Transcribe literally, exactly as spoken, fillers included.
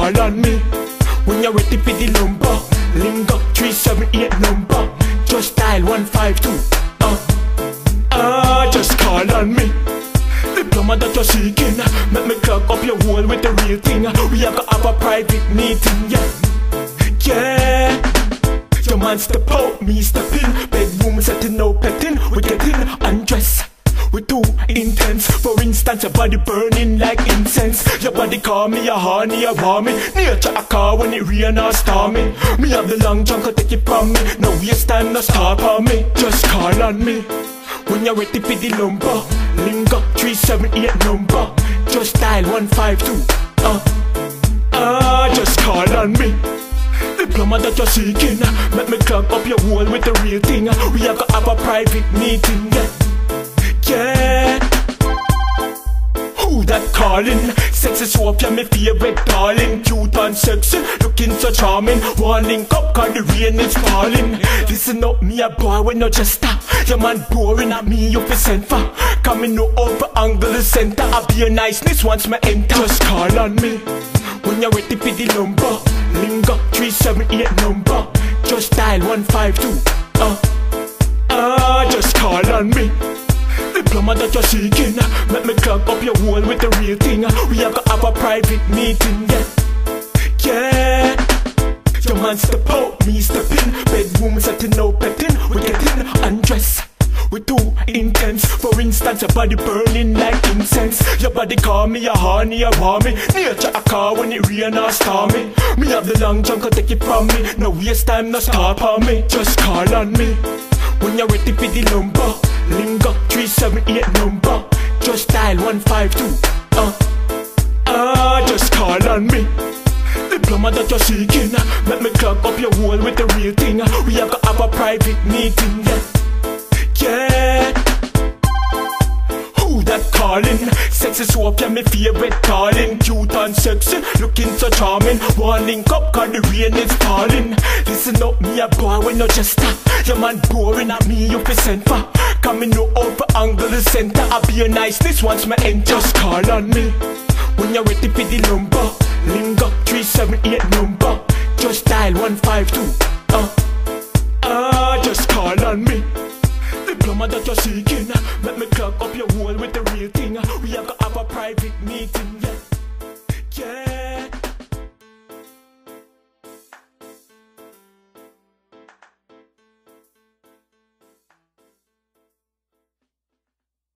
call on me when you're ready for the lumber. Lingo three seven eight number. Just dial one five two. Uh, uh, just call on me. The plumber that you're seeking, make me clog up your hole with the real thing. We have to have a private meeting, yeah, yeah. Your man step out, me step in. Bedroom setting, no petting. We get in, undress. We too intense. For instance, your body burning like incense. Your body call me a honey, a warming. Nature a car when it rain or storming. Me have the long junk, I take it from me. No waste time, no stop on me. Just call on me when you're ready for the lumber. Lingo three seven eight number. Just dial one five two. Uh, uh, just call on me. The plumber that you're seeking, make me clog up your hole with the real thing. We have to have a private meeting, yeah, yeah. Who that calling? Sexy Sophia, my favorite darling. Cute and sexy, looking so charming. One link up, cause the rain is falling. Listen up, me a boy when no just stop. Your man boring at me, you fi send for. Coming no over angle the center. I be a niceness once me enter. Just call on me when you're ready for the lumber. Lingo three seven eight number. Just dial one five two. Uh, uh, just call on me. The plumber that you're seeking, make me clog up your hole with the real thing. We have to have a private meeting, yeah, yeah. Your man step out, me step in. Bedroom setting, no petting. We get in, undress. We too intense. For instance, your body burning like incense. Your body call me a honey, a warming. Nature a car when it rain or storming. Me have the long junk, I take it from me. No waste time, no stop on me. Just call on me when you're ready for the lumber. Lingo three seven eight number. Just dial one five two. Uh, uh, just call on me. The plumber that you're seeking, make me clog up your hole with the real thing. We have to have a private meeting, yeah, yeah. Who that calling? Sexy Sophia, my favorite darling. Cute and sexy, looking so charming. One link up, cause the rain is falling. Listen up, me a boy when no just stop. Your man boring at me, you fi send for. Coming no over angle the center. I be a niceness once me enter. Just call on me when you're ready for the lumber. Lingo three seven eight number. Just dial one five two. Uh, uh, just call on me. The plumber that you're seeking.